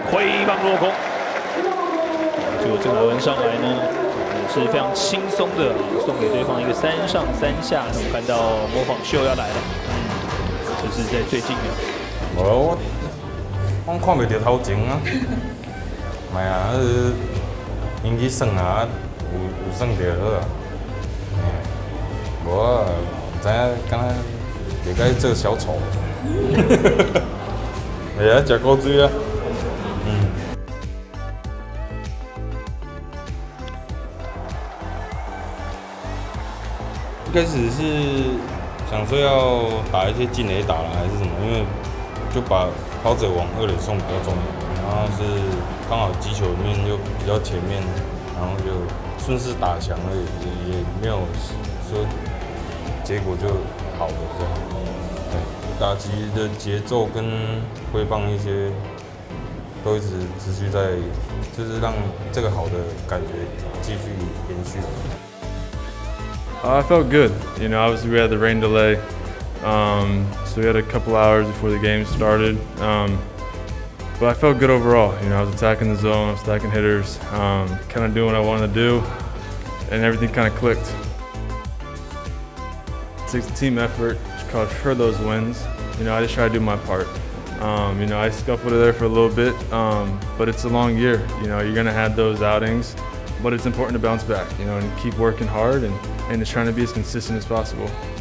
挥棒落空。就郑来文上来呢，也是非常轻松的送给对方一个3上3下。我们看到模仿秀要来了，这是在最近的。 我看袂到头前啊，系啊，因去算啊，有算着好啊。无唔知影，敢若袂该做小丑。系啊，食果水啊。一开始是想说要打一些进垒打啦，还是什么，因为就把跑者往2垒送比较重要，然后是刚好击球面又比较前面，然后就顺势打墙而已，也没有说结果就好的这样。对，打击的节奏跟挥棒一些都一直持续在，就是让这个好的感觉继续延续。 I felt good. You know, obviously we had the rain delay, so we had a couple hours before the game started. But I felt good overall. You know, I was attacking the zone, I was stacking hitters, kind of doing what I wanted to do, and everything kind of clicked. It takes a team effort for those wins. You know, I just try to do my part. You know, I scuffled it there for a little bit, but it's a long year. You know, you're gonna have those outings, but it's important to bounce back, you know, and keep working hard and just trying to be as consistent as possible.